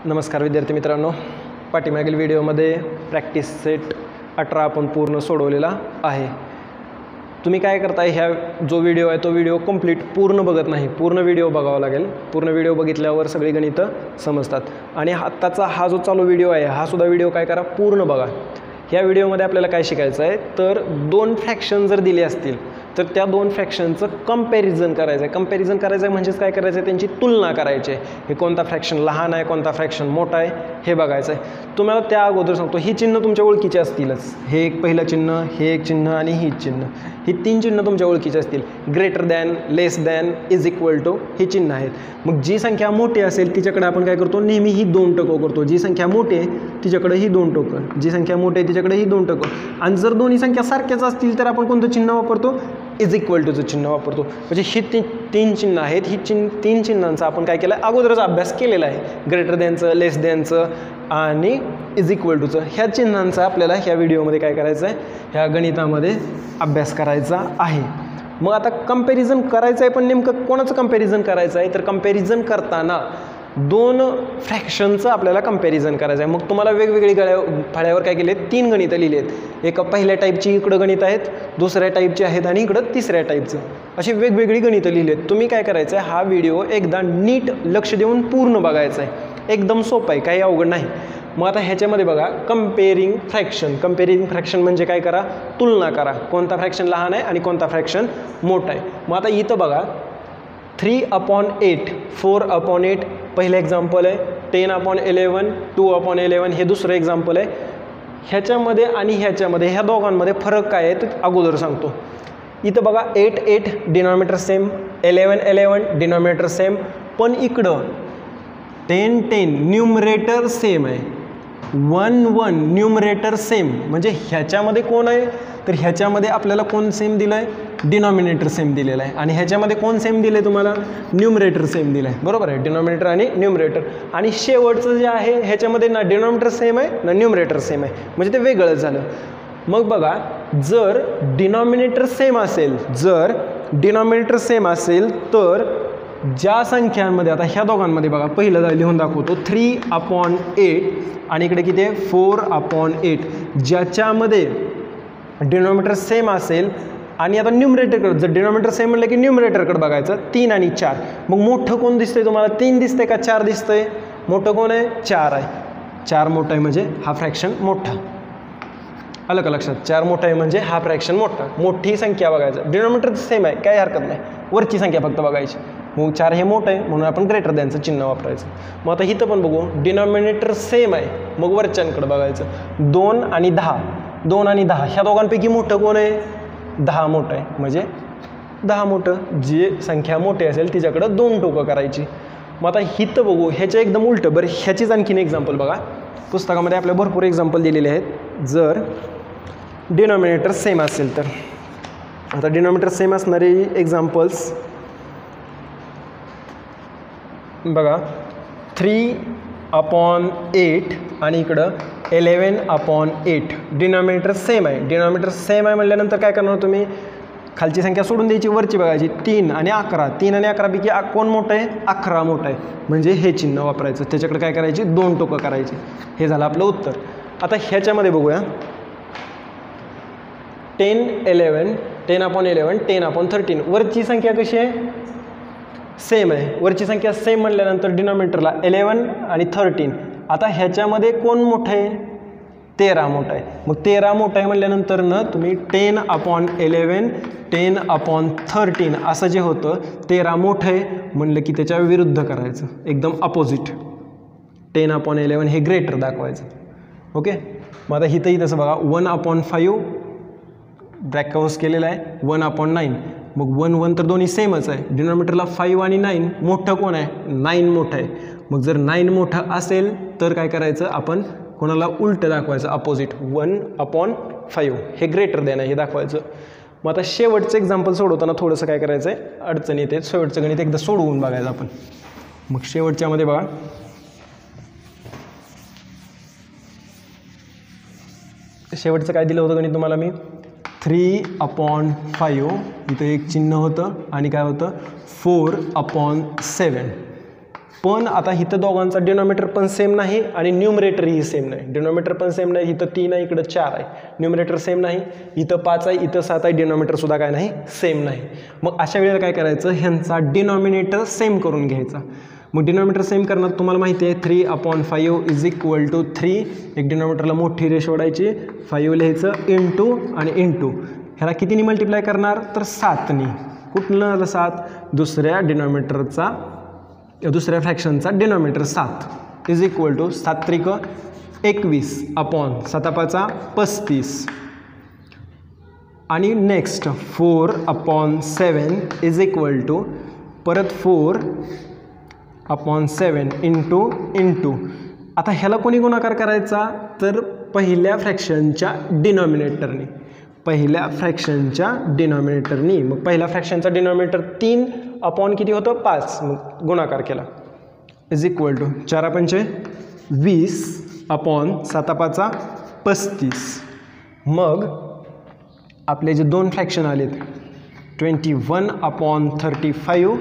नमस्कार विद्यार्थी मित्रांनो, पाठीमागील व्हिडिओमध्ये प्रॅक्टिस सेट 18 आपण पूर्ण सोडवलेला आहे. तुम्ही काय करताय, ह्या जो व्हिडिओ आहे तो व्हिडिओ कंप्लीट पूर्ण बघत नाही, पूर्ण व्हिडिओ बघावा लागेल. पूर्ण व्हिडिओ बघितल्यावर सगळी गणितं समजतात. आणि आत्ताचा हा जो चालू व्हिडिओ आहे हा सुद्धा व्हिडिओ काय करा, पूर्ण बघा. ह्या व्हिडिओमध्ये आपल्याला काय शिकायचं आहे, तर दोन फ्रॅक्शन जर दिले असतील तर त्या दोन फ्रॅक्शनचं कंपॅरिझन करायचं आहे. कंपॅरिझन करायचं आहे म्हणजेच काय करायचं आहे, त्यांची तुलना करायची आहे. हे कोणता फ्रॅक्शन लहान आहे, कोणता फ्रॅक्शन मोठा आहे हे बघायचं आहे. तुम्हाला त्या अगोदर सांगतो, ही चिन्ह तुमच्या ओळखीचे असतीलच. हे एक पहिलं चिन्ह, हे एक चिन्ह आणि ही चिन्ह, ही तीन चिन्ह तुमच्या ओळखीचे असतील. Greater than, less than, is equal to ही चिन्ह आहेत. मग जी संख्या मोठी असेल तिच्याकडे आपण काय करतो, नेहमी ही दोन टोकं करतो. जी संख्या मोठी आहे तिच्याकडे ही दोन टोकं, जी संख्या मोठी आहे तिच्याकडे ही दोन टोकं. आणि जर दोन्ही संख्या सारख्याच असतील तर आपण कोणतं चिन्ह वापरतो, इज इक्वल टूचं चिन्ह वापरतो. म्हणजे ही तीन चिन्ह आहेत. ही तीन चिन्हांचा आपण काय केलं आहे, अगोदरच अभ्यास केलेला आहे. ग्रेटर दॅनचं, लेस दॅनचं आणि इज इक्वल टूचं, ह्या चिन्हांचा आपल्याला ह्या व्हिडिओमध्ये काय करायचं आहे, ह्या गणितामध्ये अभ्यास करायचा आहे. मग आता कंपॅरिझन करायचं आहे, पण नेमकं कोणाचं कंपॅरिझन करायचं आहे, तर कंपॅरिझन करताना दोन फ्रॅक्शनचं आपल्याला कंपॅरिझन करायचं आहे. मग तुम्हाला वेगवेगळी फळ्यावर काय केले, तीन गणितं लिहिली आहेत. एका पहिल्या टाईपची इकडं गणित आहेत, दुसऱ्या टाईपची आहेत आणि इकडं तिसऱ्या टाईपचं, अशी वेगवेगळी गणितं लिहिली आहेत. तुम्ही काय करायचं आहे, हा व्हिडिओ एकदा नीट लक्ष देऊन पूर्ण बघायचा आहे. एकदम सोपं आहे, काही अवघड नाही. मग आता ह्याच्यामध्ये बघा, कंपेअरिंग फ्रॅक्शन. कंपेअरिंग फ्रॅक्शन म्हणजे काय करा, तुलना करा. कोणता फ्रॅक्शन लहान आहे आणि कोणता फ्रॅक्शन मोठा आहे. मग आता इथं बघा, 3/8, 4/8 पहिलं एक्झाम्पल आहे. 10/11, 2/11 हे दुसरं एक्झाम्पल आहे. ह्याच्यामध्ये आणि ह्याच्यामध्ये, ह्या दोघांमध्ये फरक काय आहे ते अगोदर सांगतो. इथं बघा 8 डिनॉमिनेटर सेम, 11 डिनॉमिनेटर सेम, पण इकडं 10 न्यूमरेटर सेम आहे, 1 न्यूमरेटर सेम. म्हणजे ह्याच्यामध्ये कोण आहे, तर ह्याच्यामध्ये आपल्याला कोण सेम दिलं आहे, डिनॉमिनेटर सेम दिलेला आहे. आणि ह्याच्यामध्ये कोण सेम दिलं आहे तुम्हाला, न्यूमरेटर सेम दिलं आहे. बरोबर आहे, डिनॉमिनेटर आणि न्यूमरेटर. आणि शेवटचं जे आहे ह्याच्यामध्ये ना डिनॉमिनेटर सेम आहे ना न्यूमरेटर सेम आहे, म्हणजे ते वेगळंच झालं. मग बघा, जर डिनॉमिनेटर सेम असेल तर ज्या संख्यांमध्ये, आता ह्या दोघांमध्ये बघा, पहिलं लिहून दाखवतो, 3/8 आणि इकडे किती आहे, 4/8. ज्याच्यामध्ये डिनॉमिनेटर सेम असेल आणि आता न्यूमरेटरकडे, जर डिनॉमिनेटर सेम म्हटलं की न्यूमरेटरकडे बघायचं, 3 आणि 4. मग मोठं कोण दिसतंय तुम्हाला, 3 दिसतंय का 4 दिसतंय, मोठं कोण आहे, 4 आहे. 4 मोठं आहे म्हणजे हा फ्रॅक्शन मोठा. आलं का लक्षात, 4 मोठा आहे म्हणजे हा फ्रॅक्शन मोठा. मोठी संख्या बघायचं, डिनॉमिनेटर सेम आहे काही हरकत नाही, वरची संख्या फक्त बघायची. मग 4 हे मोठं आहे म्हणून आपण ग्रेटर दॅनचं चिन्ह वापरायचं. मग आता इथं पण बघू, डिनॉमिनेटर सेम आहे मग वरच्यांकडे बघायचं. 2 आणि 10 ह्या दोघांपैकी मोठं कोण आहे, 10 मोठं आहे म्हणजे 10 मोठं. जी संख्या मोठी असेल तिच्याकडं 2 टोकं करायची. मग आता हिथं बघू, ह्याच्या एकदम उलटं. बरं, ह्याचीच आणखीन एक्झाम्पल बघा, पुस्तकामध्ये आपल्या भरपूर एक्झाम्पल दिलेले आहेत. जर डिनॉमिनेटर सेम असेल तर, आता डिनॉमिनेटर सेम असणारे एक्झाम्पल्स बघा, 3/8 आणि इकडं 11/8. डिनॉमिनेटर सेम आहे. डिनॉमिनेटर सेम आहे म्हटल्यानंतर काय करणार तुम्ही, खालची संख्या सोडून द्यायची, वरची बघायची. 3 आणि 11, 3 आणि 11 पैकी कोण मोठं आहे, 11 मोठं आहे म्हणजे हे चिन्ह वापरायचं. त्याच्याकडे काय करायची, 2 टोकं करायची. हे झालं आपलं उत्तर. आता ह्याच्यामध्ये बघूया, 10/11, 10/13. वरची संख्या कशी आहे, सेम आहे. वरची संख्या सेम म्हटल्यानंतर डिनॉमिनेटरला 11 आणि 13. आता ह्याच्यामध्ये कोण मोठं आहे, 13 मोठं आहे. मग 13 मोठं आहे म्हटल्यानंतर ना तुम्ही 10/11, 10/13 असं जे होतं, 13 मोठं आहे म्हणलं की त्याच्या विरुद्ध करायचं, एकदम अपोजिट. 10/11 हे ग्रेटर दाखवायचं. ओके. मग आता इथंही तसं बघा, 1/5 ब्रॅकेट केलेला आहे, 1/9. मग 1 तर दोन्ही सेमच आहे. डिनॉमिनेटरला 5 आणि 9, मोठं कोण आहे, 9 मोठं आहे. मग जर 9 मोठं असेल तर काय करायचं, आपण कोणाला उलटं दाखवायचं, अपोजिट. 1/5 हे ग्रेटर दॅन आहे हे दाखवायचं. मग आता शेवटचं एक्झाम्पल सोडवताना थोडंसं काय करायचं आहे, अडचण येते. शेवटचं गणित एकदा सोडवून बघायचं आपण. मग शेवटच्यामध्ये बघा, शेवटचं काय दिलं होतं गणित तुम्हाला मी, 3/5 इथं एक चिन्ह होतं आणि काय होतं 4/7 पण आता इथं दोघांचा डिनॉमिनेटर पण सेम नाही आणि न्यूमरेटरही सेम नाही. डिनॉमिनेटर पण सेम नाही, इथं 3 आहे इकडं 4 आहे. न्यूमरेटर सेम नाही, इथं 5 आहे इथं 7 आहे. डिनॉमिनेटरसुद्धा काय नाही, सेम नाही. मग अशा वेळेला काय करायचं, ह्यांचा डिनॉमिनेटर सेम करून घ्यायचा. मग डिनॉमिनेटर सेम करणार तुम्हाला माहिती आहे 3/5 इज इक्वल टू 3. एक डिनॉमिनेटरला मोठी रेष ओढायची, 5 लिहायचं इंटू आणि इंटू. ह्याला कितीने मल्टिप्लाय करणार तर 7ने. कुठलं आलं 7, दुसऱ्या डिनॉमिनेटरचा दुसऱ्या फ्रॅक्शनचा डिनॉमिनेटर 7 इज इक्वल टू 7 त्रिक 21 अपॉन 7 35. आणि नेक्स्ट 4/7 इज इक्वल टू परत 4/7 इंटू. आता ह्याला कोणी गुणाकार करायचा तर पहिल्या फ्रॅक्शनच्या डिनॉमिनेटरने. मग पहिल्या फ्रॅक्शनचा डिनॉमिनेटर 3 अपॉन किती होतं 5. मग गुणाकार केला इज इक्वल टू 4×5 20 अपॉन 7×5 35. मग आपले जे दोन फ्रॅक्शन आलेत 21/35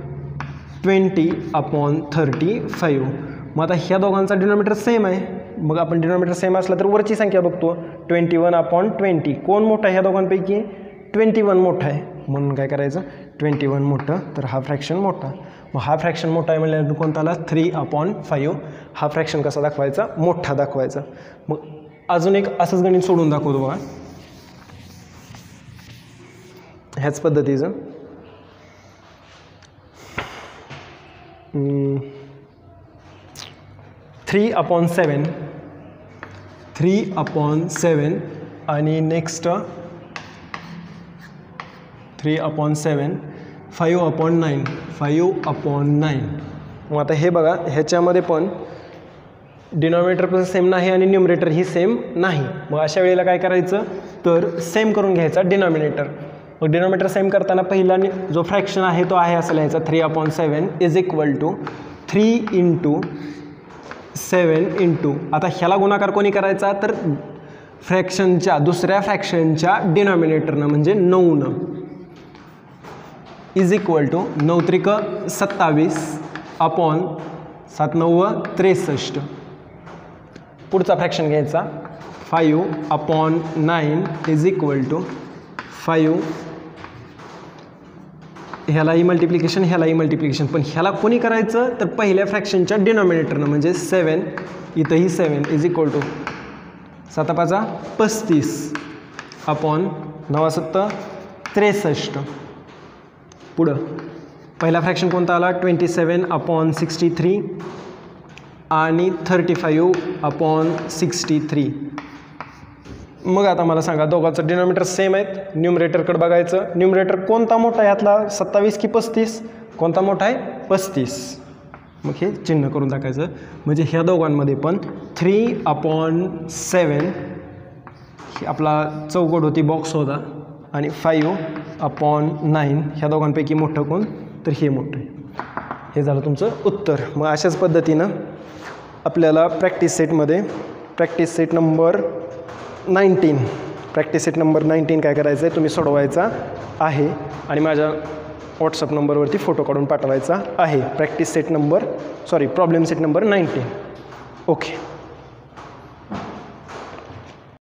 20/35. मग आता ह्या दोघांचा डिनॉमिनेटर सेम आहे. मग आपण डिनॉमिनेटर सेम असला तर वरची संख्या बघतो 21/20. कोण मोठा आहे ह्या दोघांपैकी 21 मोठा आहे. म्हणून काय करायचं 21 मोठं तर हा फ्रॅक्शन मोठा. मग हा फ्रॅक्शन मोठा आहे म्हणजे कोणता आला 3/5. हा फ्रॅक्शन कसा दाखवायचा मोठा दाखवायचा. मग अजून एक असंच गणित सोडून दाखवतो बघा ह्याच पद्धतीचं. 3/7 आणि नेक्स्ट 3/7 5/9. मग आता हे बघा ह्याच्यामध्ये पण डिनॉमिनेटर पण सेम नाही आणि न्यूमरेटर ही सेम नाही. मग अशा वेळेला काय करायचं तर सेम करून घ्यायचा डिनॉमिनेटर. मग डिनॉमिनेटर सेम करताना पहिला जो फ्रॅक्शन आहे तो आहे असं लिहायचा 3/7 इज इक्वल टू 3 × 7 इंटू. आता ह्याला गुणाकार कोणी करायचा तर फ्रॅक्शनच्या दुसऱ्या फ्रॅक्शनच्या डिनॉमिनेटरनं म्हणजे 9 इज इक्वल टू 9 त्रिक 27 अपॉन 7×9 63. पुढचा फ्रॅक्शन घ्यायचा 5/9 इज इक्वल टू 5. ह्यालाही मल्टिप्लिकेशन पण ह्याला कोणी करायचं तर पहिल्या फ्रॅक्शनच्या डिनॉमिनेटरनं म्हणजे 7. इथंही 7 इज इक्वल टू 7×5 35 अपॉन 9×7 63. पुढं पहिला फ्रॅक्शन कोणता आला 27/63 आणि 35/63. मग आता मला सांगा दोघांचं डिनॉमिनेटर सेम आहेत. न्यूमरेटरकडे बघायचं. न्यूमरेटर कोणता मोठा आहे यातला 27 की 35. कोणता मोठा आहे 35. मग हे चिन्ह करून टाकायचं. म्हणजे ह्या दोघांमध्ये पण 3/7 आपला चौकट होती बॉक्स होता आणि 5/9 ह्या दोघांपैकी मोठं कोण तर हे मोठं आहे. हे झालं तुमचं उत्तर. मग अशाच पद्धतीनं आपल्याला प्रॅक्टिस सेट नंबर 19 काय करायचं आहे तुम्ही सोडवायचा आहे आणि माझ्या व्हॉट्सअप नंबरवरती फोटो काढून पाठवायचा आहे. Problem set number 19. ओके.